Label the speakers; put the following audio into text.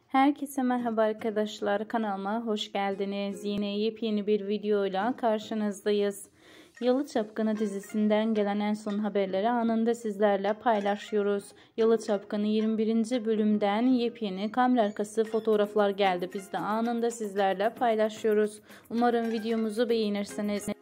Speaker 1: Herkese merhaba arkadaşlar, kanalıma hoş geldiniz. Yine yepyeni bir videoyla karşınızdayız. Yalı Çapkını dizisinden gelen en son haberleri anında sizlerle paylaşıyoruz. Yalı Çapkını 21. bölümden yepyeni kamera arkası fotoğraflar geldi. Biz de anında sizlerle paylaşıyoruz. Umarım videomuzu beğenirsiniz.